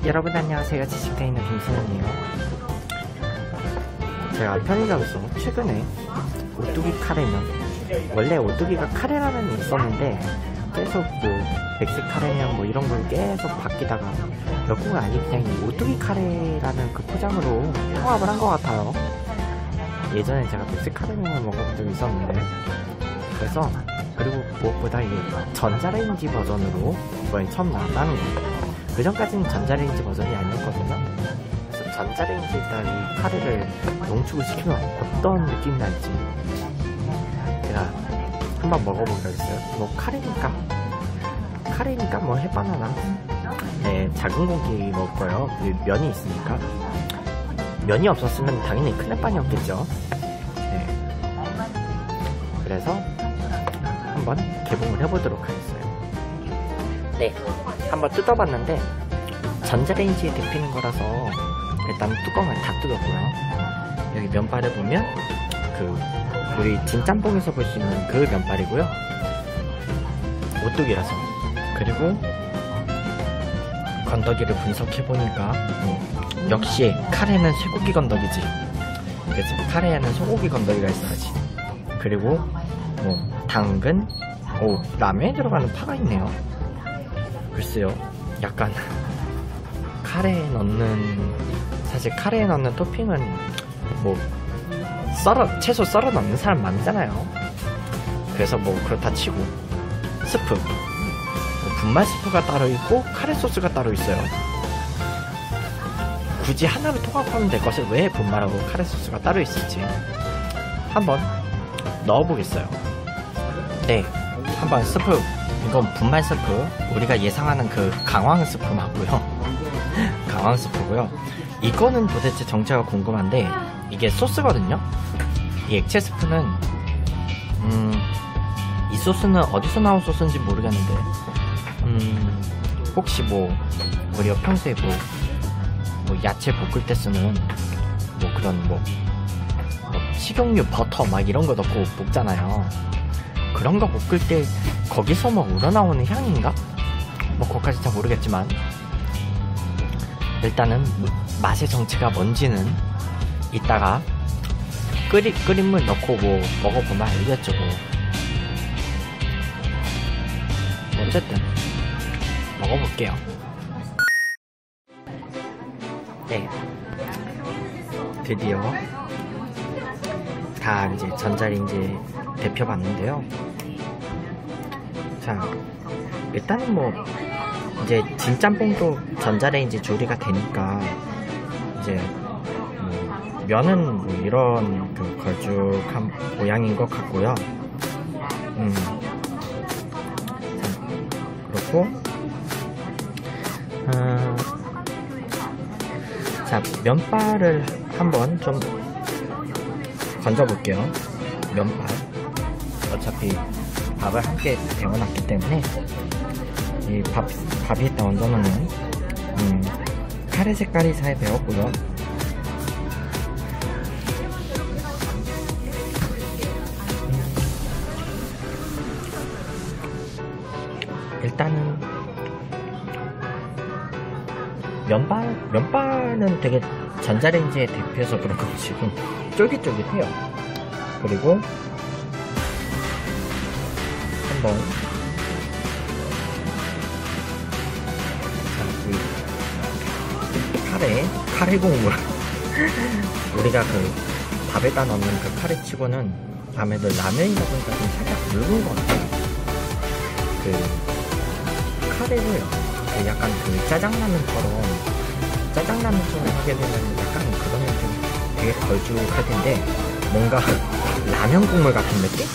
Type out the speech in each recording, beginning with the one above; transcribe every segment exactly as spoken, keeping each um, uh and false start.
여러분 안녕하세요. 지식대 있는 김승훈이에요. 제가 편의점에서 최근에 오뚜기 카레면, 원래 오뚜기가 카레라는 게 있었는데 계속 그 백색 카레면 뭐 이런 걸 계속 바뀌다가 결국은 아니 그냥 이 오뚜기 카레라는 그 포장으로 통합을 한 것 같아요. 예전에 제가 백색 카레면을 먹어본 적이 있었는데, 그래서 그리고 무엇보다 이게 전자레인지 버전으로 이번에 처음 나왔다는 거예요. 그 전까지는 전자레인지 버전이 아니었거든요. 그래서 전자레인지에다 이 카레를 농축을 시키면 어떤 느낌이 날지 제가 한번 먹어보기로 했어요. 뭐 카레니까 카레니까 뭐 해바나나, 네, 작은 고기 먹을 거예요. 면이 있으니까. 면이 없었으면 당연히 큰햇반이었겠죠. 네. 그래서 한번 개봉을 해보도록 하겠어요. 네, 한번 뜯어봤는데 전자레인지에 데피는 거라서 일단 뚜껑을 다 뜯었고요. 여기 면발을 보면 그 우리 진짬뽕에서 볼 수 있는 그 면발이고요. 오뚜기라서. 그리고 건더기를 분석해보니까 음, 역시 카레는 쇠고기 건더기지. 그래서 카레에는 소고기 건더기가 있어야지. 그리고 뭐 당근, 오, 라면에 들어가는 파가 있네요. 글쎄요, 약간 카레에 넣는, 사실 카레에 넣는 토핑은 뭐 썰어, 채소 썰어 넣는 사람 많잖아요. 그래서 뭐 그렇다 치고 스프, 뭐 분말 스프가 따로 있고 카레 소스가 따로 있어요. 굳이 하나로 통합하면 될 것을 왜 분말하고 카레 소스가 따로 있을지 한번 넣어보겠어요. 네, 한번 스프, 이건 분말 스프, 우리가 예상하는 그 강황 스프 맞고요. 강황 스프고요. 이거는 도대체 정체가 궁금한데, 이게 소스거든요. 이 액체 스프는 음, 이 소스는 어디서 나온 소스인지 모르겠는데, 음, 혹시 뭐 우리가 평소에 뭐, 뭐 야채 볶을 때 쓰는 뭐 그런 뭐, 뭐 식용유, 버터 막 이런 거 넣고 볶잖아요. 그런 거 볶을 때 거기서 뭐 우러나오는 향인가? 뭐 그것까지 잘 모르겠지만 일단은 맛의 정체가 뭔지는 이따가 끓이, 끓인 물 넣고 뭐 먹어보면 알겠죠. 뭐. 어쨌든 먹어볼게요. 네, 드디어 다 이제 전자레인지에 데펴봤는데요. 자, 일단은 뭐 이제 진짬뽕도 전자레인지 조리가 되니까 이제 뭐 면은 뭐 이런 그 걸쭉한 모양인 것 같고요. 음, 자, 그렇고 어, 자, 면발을 한번 좀 건져볼게요. 면발. 어차피 밥을 함께 데워놨기 때문에 이 밥, 밥이 일단 얹어놓는 음, 카레 색깔이 잘 배웠고요. 음, 일단은 면발, 면발은 되게 전자레인지에 데펴서 그런 거 지금 쫄깃쫄깃해요. 그리고 한번 카레, 카레 국물 우리가 그 밥에다 넣는 그 카레 치고는 아무래도 라면이다 보니까 좀 살짝 묽은 것 같아요. 그 카레를 그 약간 그 짜장라면처럼 짜장라면처럼 하게 되면 약간 그거는 좀 되게 걸쭉할 텐데 뭔가 라면 국물 같은 느낌?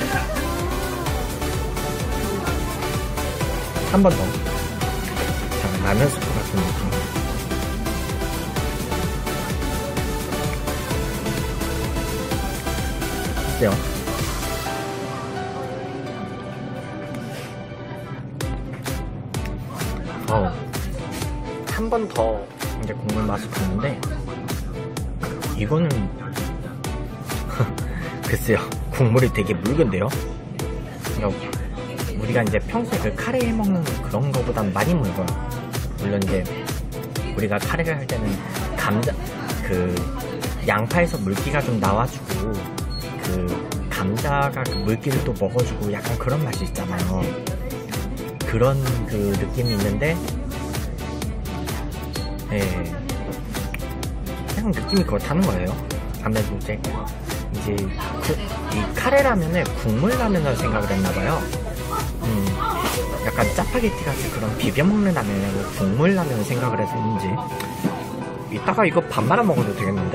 한 번 더. 자, 라면 스프 같은 느낌. 어때요? 어, 한 번 더 이제 국물 맛을 봤는데 이거는 글쎄요, 국물이 되게 묽은데요? 우리가 이제 평소에 그 카레 해먹는 그런 거보단 많이 묽어요. 물론 이제 우리가 카레를 할 때는 감자 그 양파에서 물기가 좀 나와주고 그 감자가 그 물기를 또 먹어주고 약간 그런 맛이 있잖아요. 그런 그 느낌이 있는데, 예, 그냥 느낌이 그렇다는 거예요. 아무래도 이제 이제 그, 이 카레라면을 국물 라면으로 생각을 했나봐요. 음, 약간 짜파게티 같은 그런 비벼 먹는 라면을 국물 라면을 생각을 해서인지 이따가 이거 밥 말아 먹어도 되겠는데?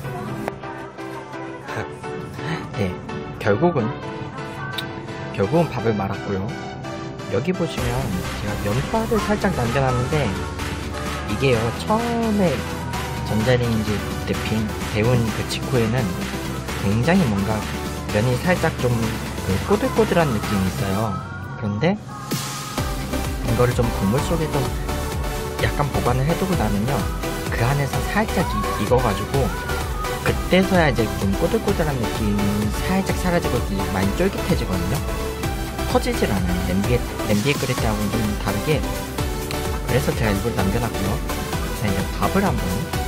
네, 결국은 결국은 밥을 말았고요. 여기 보시면 제가 면발을 살짝 남겨놨는데 이게요, 처음에 전자레인지 데핀 데운 그 직후에는 굉장히 뭔가 면이 살짝 좀 그 꼬들꼬들한 느낌이 있어요. 그런데 이거를 좀 국물 속에 좀 약간 보관을 해두고 나면요, 그 안에서 살짝 이, 익어가지고 그때서야 이제 좀 꼬들꼬들한 느낌이 살짝 사라지고 많이 쫄깃해지거든요. 터지질 않아요. 냄비에, 냄비에 끓일 때하고는 좀 다르게. 그래서 제가 이걸 남겨놨고요. 자, 이제 밥을 한번.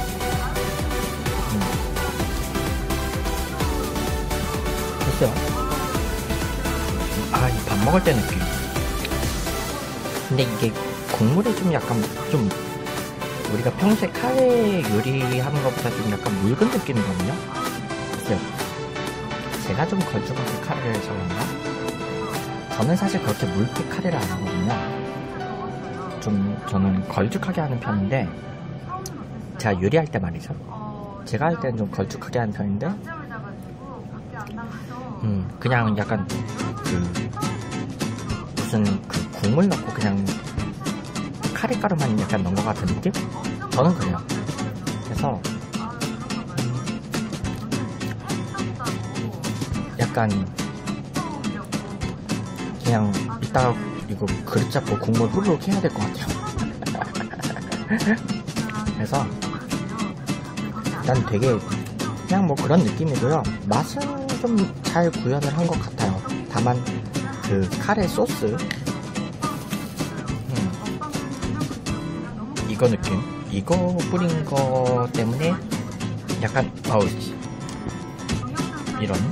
음. 됐어요. 아, 이 밥 먹을 때 느낌. 근데 이게 국물이 좀 약간 좀 우리가 평소에 카레 요리하는 것보다 좀 약간 묽은 느낌이거든요. 글쎄요, 제가 좀 걸쭉하게 카레를 해서 그런가? 저는 사실 그렇게 묽게 카레를 안 하거든요. 좀 저는 걸쭉하게 하는 편인데, 제가 요리할 때 말이죠, 제가 할 때는 좀 걸쭉하게 하는 편인데 음 그냥 약간 그 무슨 그 국물 넣고 그냥 카레가루만 약간 넣은 것 같은 느낌? 저는 그래요. 그래서 약간 그냥 이따가 이거 그릇 잡고 국물 후루룩 해야 될 것 같아요. 그래서 일단 되게 그냥 뭐 그런 느낌이고요. 맛은 좀 잘 구현을 한 것 같아요. 다만 그 카레 소스, 음, 이거 느낌, 이거 뿌린 거 때문에 약간 어우 이런,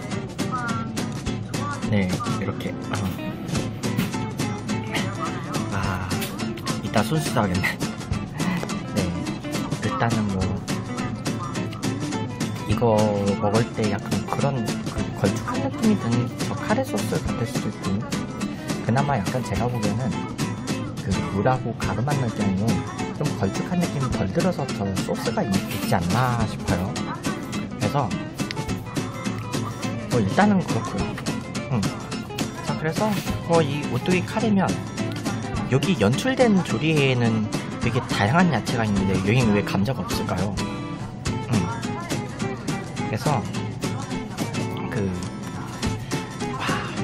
네, 이렇게 어. 아, 이따 손 씻어야겠네. 네, 일단은 뭐 이거 먹을 때 약간 그런 그 걸쭉한 느낌이 드는 저 카레 소스 같을 수도 있고, 그나마 약간 제가 보기에는 그 물하고 가루만 넣을 때는 좀 걸쭉한 느낌이 덜 들어서 저 소스가 있지 않나 싶어요. 그래서 뭐 일단은 그렇고요. 음. 자, 그래서 뭐 이 오뚜기 카레면 여기 연출된 조리에는 되게 다양한 야채가 있는데 여기는 왜 감자가 없을까요? 음. 그래서 그 와,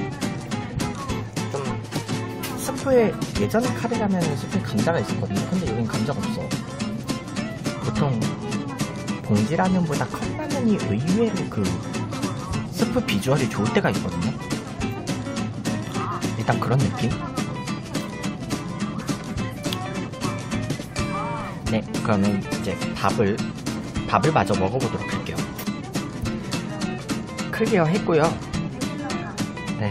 좀 스프에 예전 카레라면 스프에 감자가 있었거든요. 근데 여긴 감자가 없어. 보통 봉지라면보다 컵라면이 의외로 그 스프 비주얼이 좋을 때가 있거든요. 일단 그런 느낌? 네, 그러면 이제 밥을 밥을 마저 먹어보도록 할게요. 클리어 했고요. 네,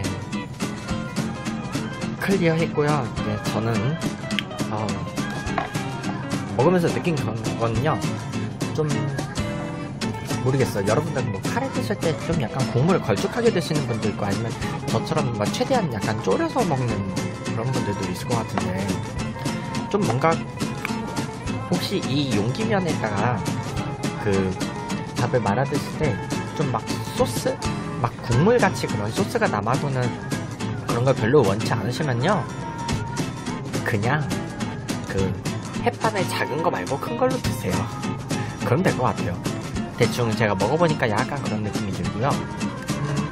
클리어 했고요. 네, 저는 어, 먹으면서 느낀 건요, 좀 모르겠어요. 여러분들 뭐 카레 드실 때 좀 약간 국물을 걸쭉하게 드시는 분도 있고, 아니면 저처럼 뭐 최대한 약간 졸여서 먹는 그런 분들도 있을 것 같은데, 좀 뭔가 혹시 이 용기면에다가 그 밥을 말아 드실 때 좀 막 소스? 막 국물같이 그런 소스가 남아도는 그런 걸 별로 원치 않으시면요, 그냥 그 햇반을 작은 거 말고 큰 걸로 드세요. 그럼 될 것 같아요. 대충 제가 먹어보니까 약간 그런 느낌이 들고요. 음,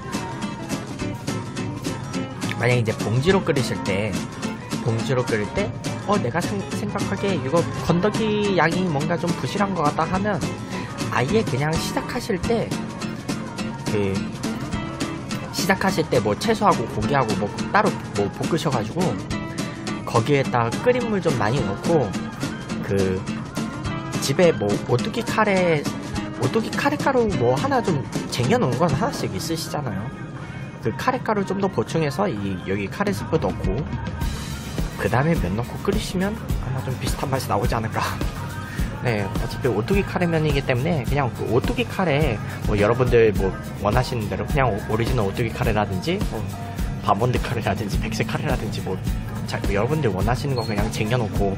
만약에 이제 봉지로 끓이실 때, 봉지로 끓일 때, 어, 내가 생, 생각하기에 이거 건더기 양이 뭔가 좀 부실한 것 같다 하면, 아예 그냥 시작하실 때, 그, 시작하실 때 뭐 채소하고 고기하고 뭐 따로 뭐 볶으셔가지고, 거기에다가 끓인 물 좀 많이 넣고, 그, 집에 뭐 오뚜기 카레 오뚜기 카레가루 뭐 하나 좀 쟁여놓은 건 하나씩 있으시잖아요. 그 카레가루 좀 더 보충해서 이 여기 카레 스프 넣고 그 다음에 면 넣고 끓이시면 아마 좀 비슷한 맛이 나오지 않을까. 네, 어차피 오뚜기 카레면이기 때문에 그냥 그 오뚜기 카레 뭐 여러분들 뭐 원하시는 대로 그냥 오리지널 오뚜기 카레라든지 뭐 바몬드 카레라든지 백색 카레라든지 뭐 자, 여러분들 원하시는 거 그냥 쟁여놓고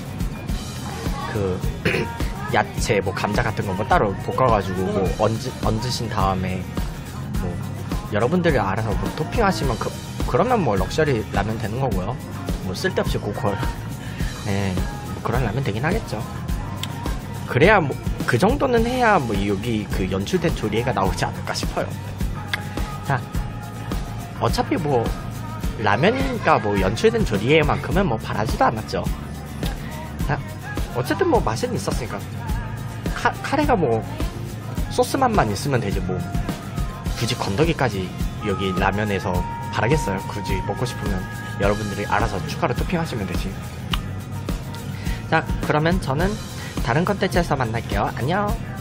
그 야채 뭐 감자 같은 거 뭐 따로 볶아가지고 뭐 얹으, 얹으신 다음에 뭐 여러분들이 알아서 뭐 토핑하시면 그, 그러면 뭐 럭셔리 라면 되는 거고요. 뭐 쓸데없이 고퀄 네, 뭐 그런 라면 되긴 하겠죠. 그래야 뭐 그 정도는 해야 뭐 여기 그 연출된 조리회가 나오지 않을까 싶어요. 자, 어차피 뭐 라면이니까 뭐 연출된 조리회만큼은 뭐 바라지도 않았죠. 자, 어쨌든 뭐 맛은 있었으니까 카, 카레가 뭐 소스 맛만 있으면 되지 뭐 굳이 건더기까지 여기 라면에서 바라겠어요. 굳이 먹고 싶으면 여러분들이 알아서 추가로 토핑하시면 되지. 자, 그러면 저는 다른 컨텐츠에서 만날게요. 안녕.